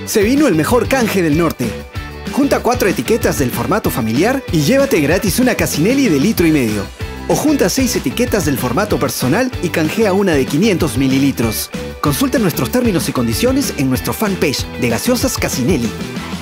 Se vino el mejor canje del norte. Junta 4 etiquetas del formato familiar y llévate gratis una Casinelli de 1,5 litros. O junta 6 etiquetas del formato personal y canjea una de 500 mililitros. Consulta nuestros términos y condiciones en nuestro fanpage de Gaseosas Casinelli.